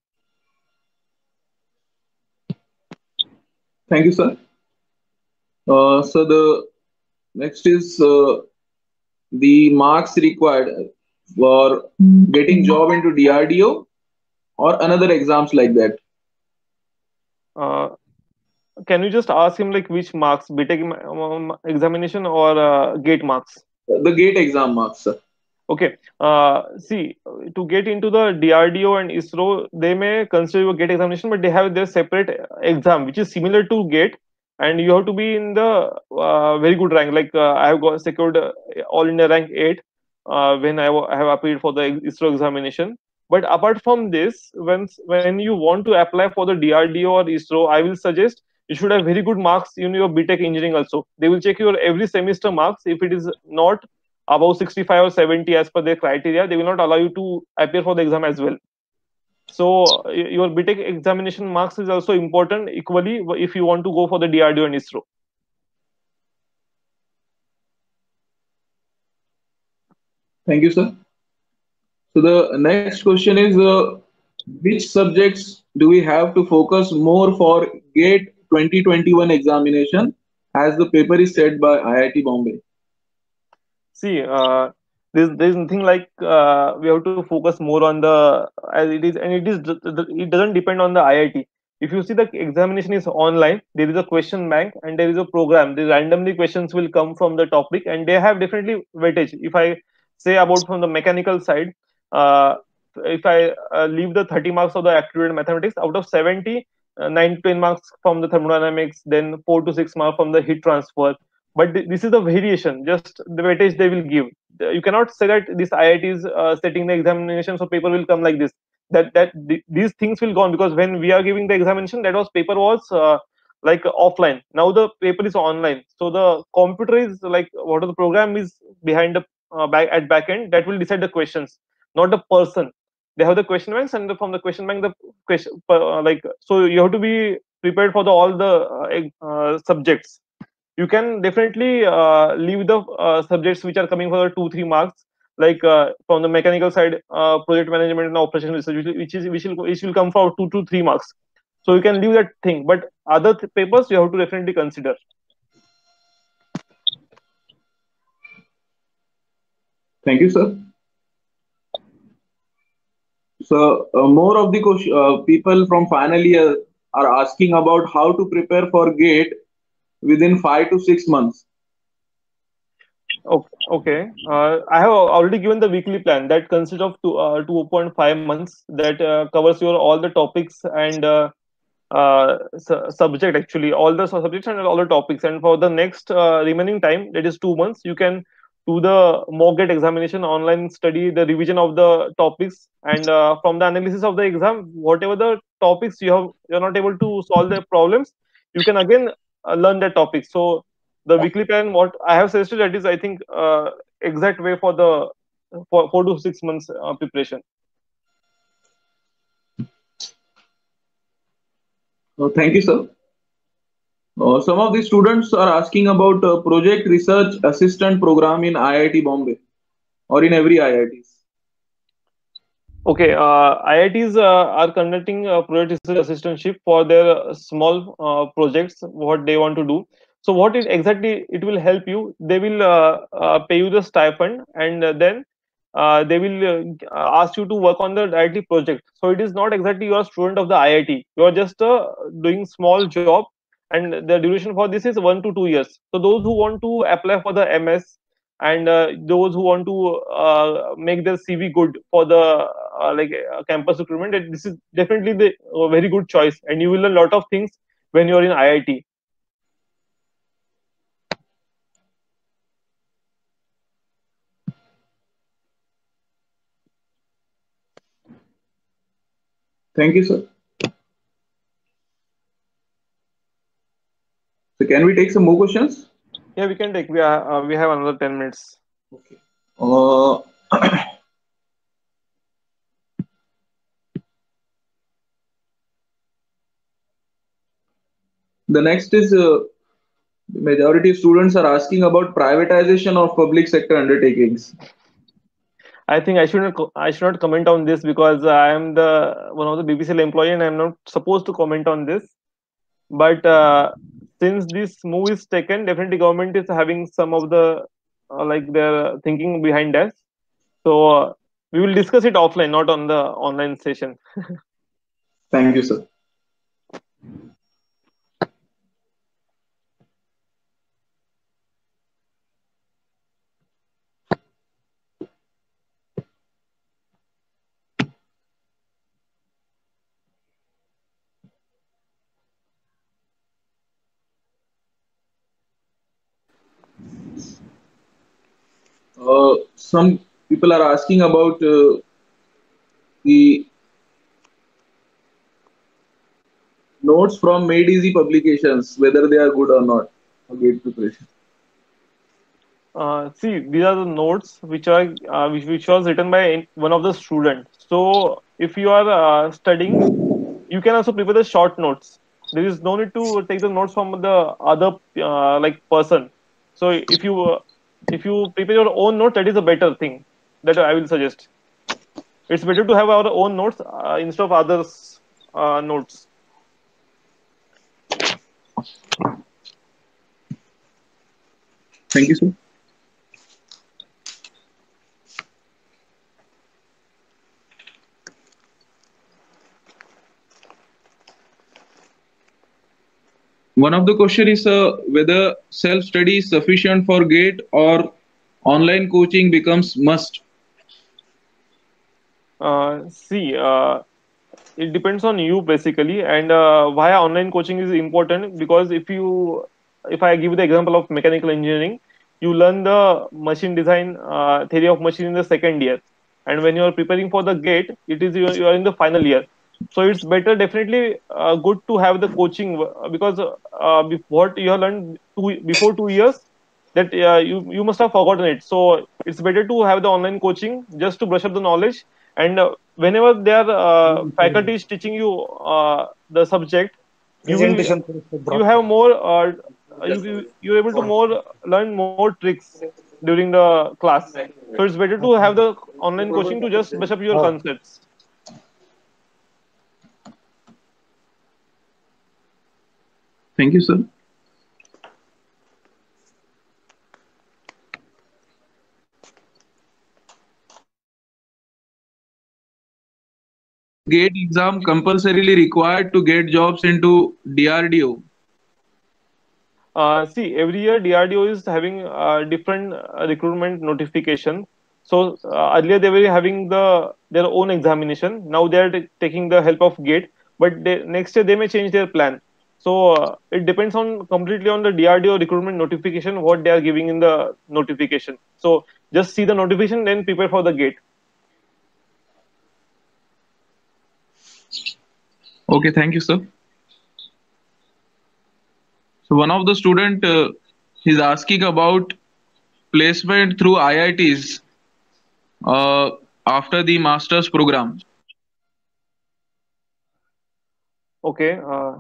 Thank you, sir. Uh, so the next is uh, the marks required for getting job into D R D O or another exams like that. Uh, can you just ask him like which marks, B Tech examination or uh, GATE marks? The GATE exam marks, sir. Okay. Uh, see, to get into the D R D O and ISRO, they may consider your GATE examination, but they have their separate exam, which is similar to GATE, and you have to be in the uh, very good rank. Like uh, I have got secured uh, all India rank eight uh, when I, I have appeared for the ISRO examination. But apart from this, when when you want to apply for the D R D O or ISRO, I will suggest you should have very good marks in your B Tech engineering also. They will check your every semester marks. If it is not above sixty-five or seventy as per their criteria, they will not allow you to appear for the exam as well. So y- your B Tech examination marks is also important equally if you want to go for the D R D O and ISRO. Thank you, sir. So the next question is, uh, which subjects do we have to focus more for GATE twenty twenty-one examination, as the paper is set by I I T Bombay? See, uh, there's there's nothing like uh, we have to focus more on the as it is, and it is it doesn't depend on the I I T. If you see the examination is online, there is a question bank and there is a program. The randomly questions will come from the topic, and they have definitely weightage. If I say about from the mechanical side, uh, if I uh, leave the thirty marks of the aptitude mathematics out of seventy, uh, nine to ten marks from the thermodynamics, then four to six marks from the heat transfer, but th- this is the variation, just the weightage they will give. You cannot say that this I I T is uh, setting the examination so paper will come like this. That that th- these things will go on, because when we are giving the examination, that was paper was uh, like offline. Now the paper is online, so the computer is like what the program is behind the uh, back at back end that will decide the questions, not the person. They have the question banks, and the, from the question bank the question uh, like, so you have to be prepared for the all the uh, ex- uh, subjects. You can definitely uh, leave the uh, subjects which are coming for the two three marks, like uh, from the mechanical side, uh, project management and operation research, which, which is which will which will come for two to three marks. So you can leave that thing, but other th- papers you have to definitely consider. Thank you, sir. So uh, more of the question, uh, people from final year are asking about how to prepare for GATE within five to six months. Okay, okay. Uh, I have already given the weekly plan that consists of two, uh, two point five months that uh, covers your all the topics and uh, uh, su- subject, actually all the subjects and all the topics. And for the next uh, remaining time, that is two months, you can do the mock gate examination, online study, the revision of the topics, and uh, from the analysis of the exam, whatever the topics you have you're not able to solve the problems, you can again uh, learn that topic. So the weekly plan, what I have suggested, that is, I think, uh, exact way for the for four to six months uh, preparation. Uh, thank you, sir. Uh, some of the students are asking about uh, project research assistant program in I I T Bombay or in every I I Ts. Okay, uh, I I Ts uh, are conducting a project research assistantship for their uh, small uh, projects, what they want to do. So, what it exactly it will help you? They will uh, uh, pay you the stipend, and uh, then uh, they will uh, ask you to work on the directly project. So, it is not exactly you are a student of the I I T. You are just uh, doing small job, and the duration for this is one to two years. So, those who want to apply for the M S, and uh, those who want to uh, make their C V good for the uh, like uh, campus recruitment, that this is definitely the uh, very good choice, and you will learn a lot of things when you are in I I T. Thank you, sir. So can we take some more questions? Yeah, we can take. We are uh, we have another ten minutes. Okay. Uh, the next is uh, majority of students are asking about privatization of public sector undertakings. I think I shouldn't co- I should not comment on this, because I am the one of the B P C L employee and I am not supposed to comment on this. But uh, since this move is taken, definitely government is having some of the uh, like their thinking behind us. So uh, we will discuss it offline, not on the online session. Thank you, sir. Uh, some people are asking about uh, the notes from Made Easy publications, whether they are good or not for GATE preparation. Uh, see, these are the notes which are uh, which, which was written by one of the students. So if you are uh, studying, you can also prepare the short notes. There is no need to take the notes from the other uh, like person. So if you uh, if you prepare your own note, that is a better thing that I will suggest. It's better to have our own notes uh, instead of others' uh, notes. Thank you, sir. One of the question is uh, whether self-study is sufficient for GATE or online coaching becomes must. Uh, see, uh, it depends on you basically, and uh, why online coaching is important, because if you if I give the example of mechanical engineering, you learn the machine design uh, theory of machine in the second year, and when you are preparing for the gate, it is you, you are in the final year. So it's better, definitely uh, good to have the coaching, uh, because uh, bef- what you have learned two, before two years, that uh, you you must have forgotten it. So it's better to have the online coaching just to brush up the knowledge. And uh, whenever their uh, faculty is teaching you uh, the subject, you will Presentation you have more uh, you you- you're able to more learn more tricks during the class. So it's better to have the online coaching to just brush up your concepts. Thank you, sir. GATE exam compulsorily required to get jobs into D R D O. Uh, see, every year D R D O is having uh, different uh, recruitment notification. So uh, earlier they were having the their own examination. Now they are t- taking the help of GATE, but they, next year they may change their plan. So uh, it depends on completely on the D R D O recruitment notification what they are giving in the notification. So just see the notification, then prepare for the GATE. Okay, thank you, sir. So one of the student uh, is asking about placement through I I Ts uh, after the master's program. Okay. Uh,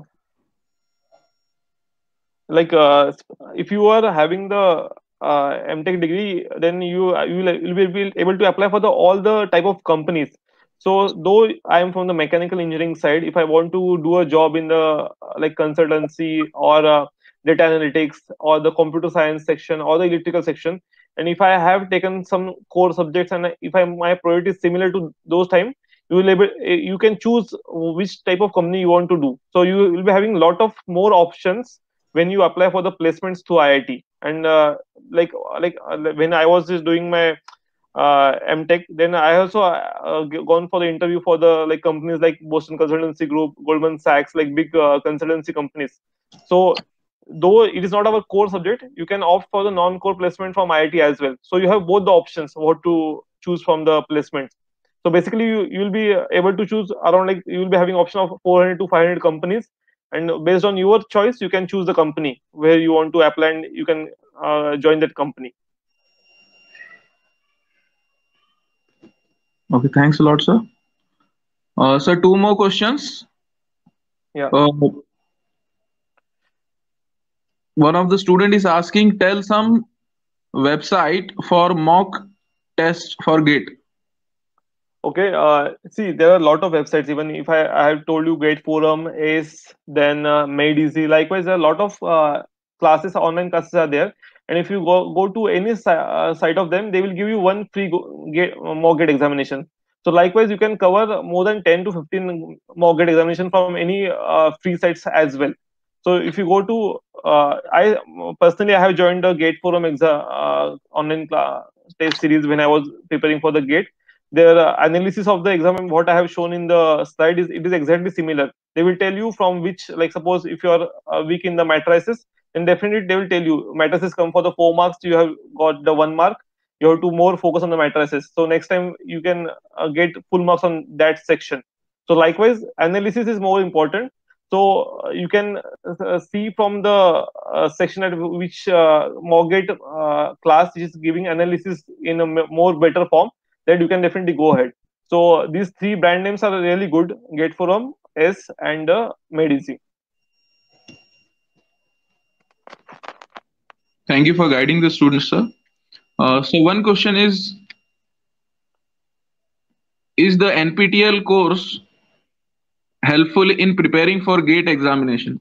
like uh, if you are having the uh, MTech degree, then you you will, you will be able to apply for the all the type of companies. So though I am from the mechanical engineering side, if I want to do a job in the uh, like consultancy or uh, data analytics or the computer science section or the electrical section, and if I have taken some core subjects and if I my priority is similar to those time, you will able you can choose which type of company you want to do. So you will be having lot of more options when you apply for the placements to I I T. And uh, like like uh, when I was just doing my uh, MTech, then I also uh, g- gone for the interview for the like companies like Boston Consultancy Group, Goldman Sachs, like big uh, consultancy companies. So though it is not our core subject, you can opt for the non-core placement from I I T as well. So you have both the options what to choose from the placements. So basically, you, you will be able to choose around like you will be having option of four hundred to five hundred companies, and based on your choice, you can choose the company where you want to apply, and you can uh, join that company. Okay, thanks a lot, sir. Uh, sir, two more questions. Yeah. Uh, one of the student is asking, tell some website for mock test for GATE. Okay. Uh, see, there are a lot of websites. Even if I, I have told you Gate Forum, Ace, then uh, Made Easy. Likewise, there are a lot of uh, classes, online classes are there. And if you go go to any si- uh, site of them, they will give you one free go- gate, uh, mock gate examination. So likewise, you can cover more than ten to fifteen mock gate examination from any uh, free sites as well. So if you go to, uh, I personally I have joined the Gate Forum exam uh, online class test series when I was preparing for the Gate. Their uh, analysis of the exam and what I have shown in the slide is it is exactly similar. They will tell you from which, like suppose if you are uh, weak in the matrices, then definitely they will tell you matrices come for the four marks. You have got the one mark. You have to more focus on the matrices. So next time you can uh, get full marks on that section. So likewise, analysis is more important. So uh, you can uh, see from the uh, section at which uh, Morgate uh, class is giving analysis in a more better form, that you can definitely go ahead. So these three brand names are really good: Gate Forum, S, and uh, MadeEasy. Thank you for guiding the students, sir. Uh, so one question is, is the N P T L course helpful in preparing for GATE examination?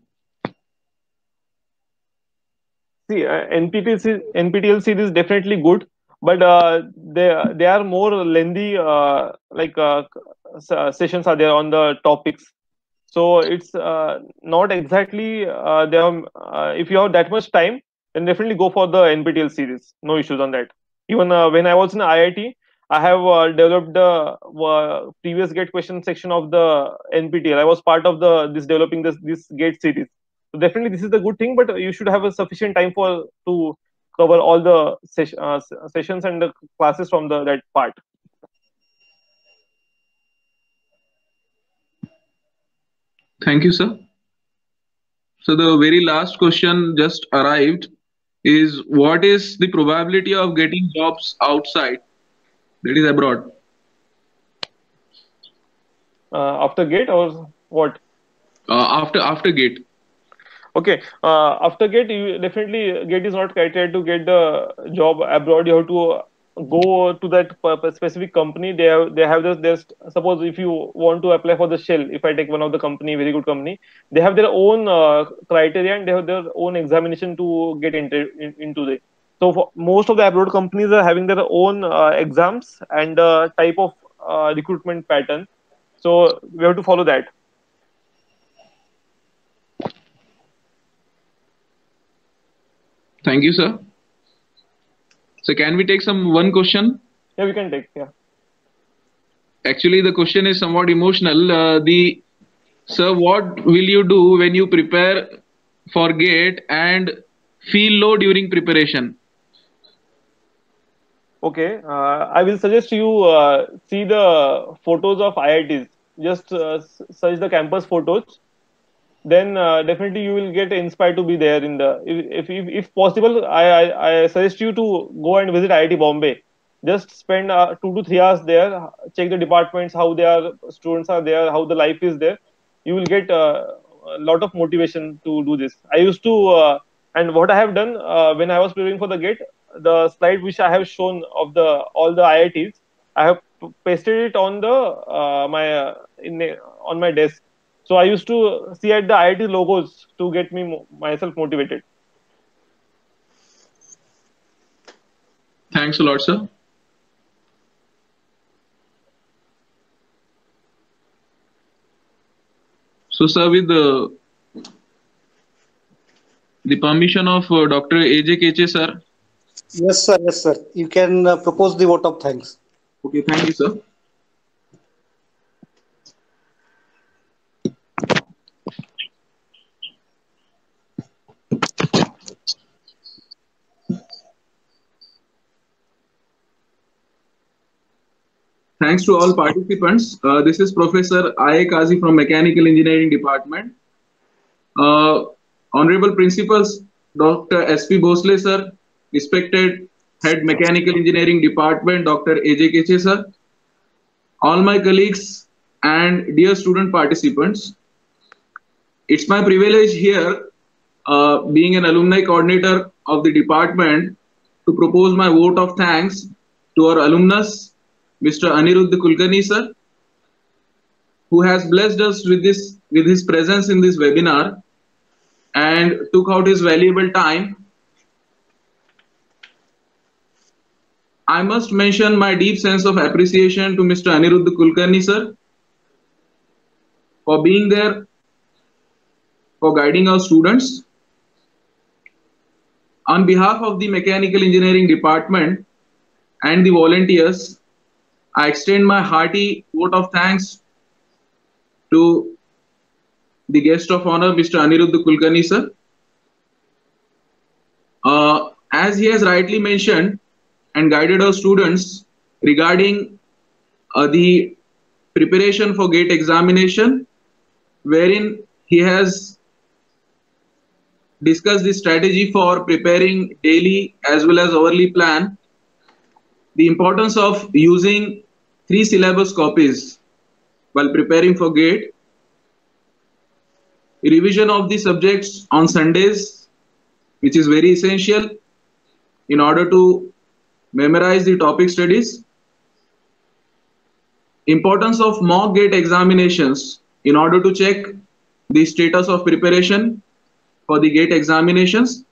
See, uh, N P T L, N P T L series is definitely good, but uh, they they are more lengthy. Uh, like uh, sessions are there on the topics, so it's uh, not exactly uh, there. Uh, if you have that much time, then definitely go for the N P T L series. No issues on that. Even uh, when I was in I I T, I have uh, developed the uh, previous GATE question section of the N P T L. I was part of the this developing this this GATE series. So definitely this is the good thing, but you should have a sufficient time for to cover all the ses uh, sessions and the classes from the that part. Thank you, sir. So the very last question just arrived is, what is the probability of getting jobs outside, that is abroad? Uh, after GATE or what? Uh, after after GATE. Okay, uh, after GATE, you definitely GATE is not criteria to get the job abroad. You have to go to that specific company. They have they have this. There's, suppose if you want to apply for the Shell, if I take one of the company, very good company, they have their own uh, criteria and they have their own examination to get into in, into the. So for most of the abroad companies are having their own uh, exams and uh, type of uh, recruitment pattern. So we have to follow that. Thank you, sir. So can we take some one question? Yeah, we can take. Yeah. Actually, the question is somewhat emotional. Uh, the sir, what will you do when you prepare for GATE and feel low during preparation? Okay, uh, I will suggest you uh, see the photos of I I Ts. Just uh, search the campus photos. Then uh, definitely you will get inspired to be there in the. If if, if possible, I, I I suggest you to go and visit I I T Bombay. Just spend uh, two to three hours there. Check the departments, how they are, students are there, how the life is there. You will get uh, a lot of motivation to do this. I used to, uh, and what I have done uh, when I was preparing for the GATE, the slide which I have shown of the all the I I Ts, I have pasted it on the uh, my uh, in on my desk. So I used to see at the I I T logos to get me mo myself motivated. Thanks a lot, sir. So, sir, with the the permission of uh, Doctor A J Keche, sir. Yes, sir. Yes, sir. You can uh, propose the vote of thanks. Okay, thank you, sir. Thanks to all participants. Uh, this is Professor I A Kazi from Mechanical Engineering Department. Uh, Honorable Principals, Doctor S P Bhosle, sir. Respected Head Mechanical Engineering Department, Doctor A J Keche, sir. All my colleagues and dear student participants. It's my privilege here, uh, being an alumni coordinator of the department, to propose my vote of thanks to our alumnus, Mister Aniruddha Kulkarni, sir, who has blessed us with this with his presence in this webinar and took out his valuable time. I must mention my deep sense of appreciation to Mister Aniruddha Kulkarni, sir, for being there, for guiding our students. On behalf of the Mechanical Engineering Department and the volunteers, I extend my hearty vote of thanks to the guest of honor, Mister Aniruddha Kulkarni, sir. Uh, as he has rightly mentioned and guided our students regarding uh, the preparation for GATE examination, wherein he has discussed the strategy for preparing daily as well as hourly plan, the importance of using three syllabus copies while preparing for GATE, revision of the subjects on Sundays, which is very essential in order to memorize the topic studies, importance of mock GATE examinations in order to check the status of preparation for the GATE examinations.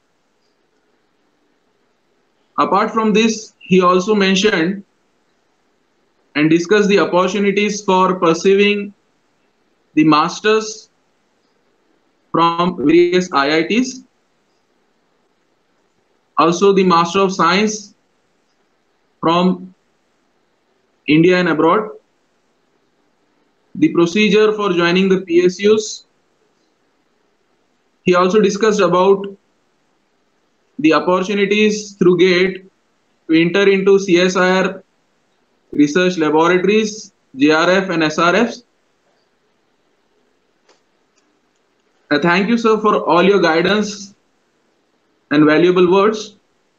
Apart from this, he also mentioned and discussed the opportunities for pursuing the masters from various I I Ts, also the Master of Science from India and abroad, the procedure for joining the P S Us. He also discussed about the opportunities through GATE to enter into C S I R research laboratories, J R F and S R Fs. Uh, thank you, sir, for all your guidance and valuable words.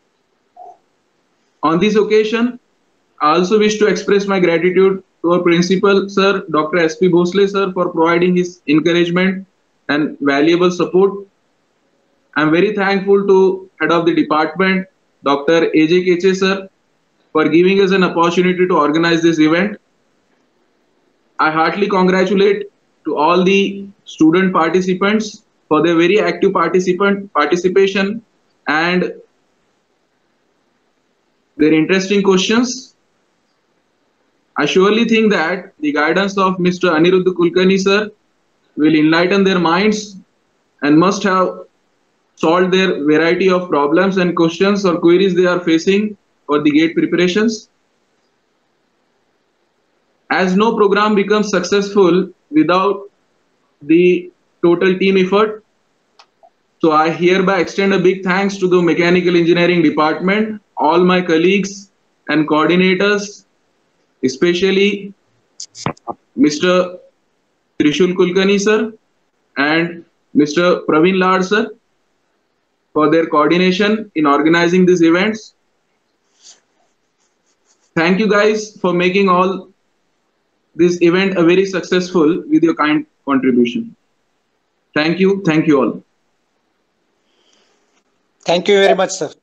On this occasion, I also wish to express my gratitude to our principal, sir, Doctor S P Bhosle, sir, for providing his encouragement and valuable support. I am very thankful to head of the department, Doctor A J Keche, sir, for giving us an opportunity to organize this event. I heartily congratulate to all the student participants for their very active participant participation and their interesting questions. I surely think that the guidance of Mister Aniruddha Kulkarni, sir, will enlighten their minds and must have solved their variety of problems and questions or queries they are facing for the GATE preparations. As no program becomes successful without the total team effort, so I hereby extend a big thanks to the Mechanical Engineering Department, all my colleagues and coordinators, especially Mister Trishul Kulkarni, sir, and Mister Praveen Lad, sir, for their coordination in organizing these events. Thank you guys for making all this event a very successful with your kind contribution. Thank you. Thank you all. Thank you very much, sir.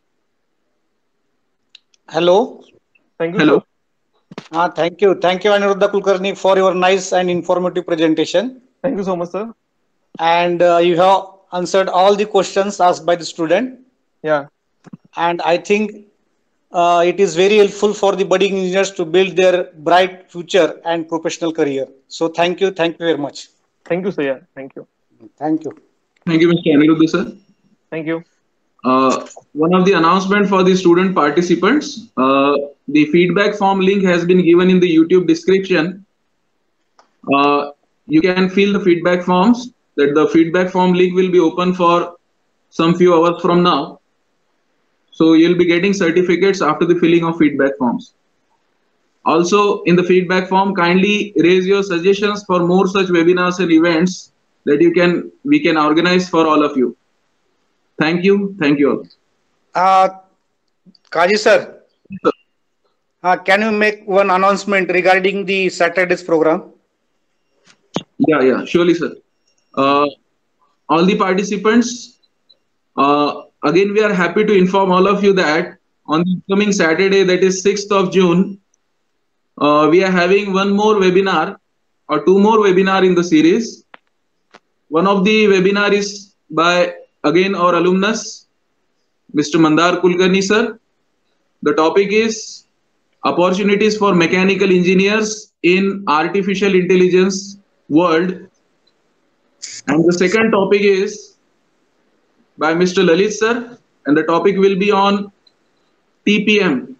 Hello. Thank you. Hello. Sir. Ah, thank you. Thank you, Aniruddha Kulkarni, for your nice and informative presentation. Thank you so much, sir. And uh, you have answered all the questions asked by the student. Yeah. And I think uh, it is very helpful for the budding engineers to build their bright future and professional career. So thank you. Thank you very much. Thank you, sir. Yeah. Thank you. Thank you. Thank you, Mister Aniruddha, sir. Thank you. Uh, one of the announcement for the student participants, uh, the feedback form link has been given in the YouTube description. Uh, you can fill the feedback forms. That the feedback form link will be open for some few hours from now. So you'll be getting certificates after the filling of feedback forms. Also in the feedback form, kindly raise your suggestions for more such webinars and events that you can we can organize for all of you. Thank you. Thank you all. Uh, Kaji sir, uh, can you make one announcement regarding the Saturday's program? Yeah, yeah, surely, sir. Uh, all the participants, uh, again, we are happy to inform all of you that on the coming Saturday, that is sixth of June, uh, we are having one more webinar or two more webinar in the series. One of the webinar is by, again, our alumnus, Mister Mandar Kulkarni, sir. The topic is opportunities for mechanical engineers in artificial intelligence world. And the second topic is by Mister Lalit, sir, and the topic will be on T P M.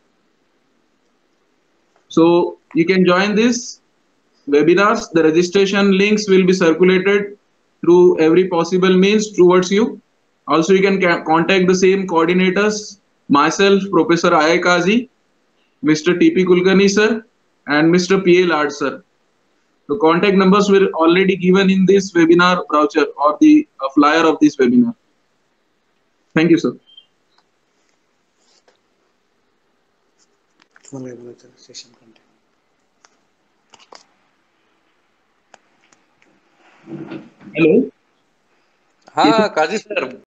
So you can join this webinars. The registration links will be circulated through every possible means towards you. Also, you can contact the same coordinators, myself, Professor I I. Kazi, Mister T P Kulkarni, sir, and Mister P A. Lad, sir. The contact numbers were already given in this webinar brochure or the uh, flyer of this webinar. Thank you, sir. Session content. Hello. हाँ काजी sir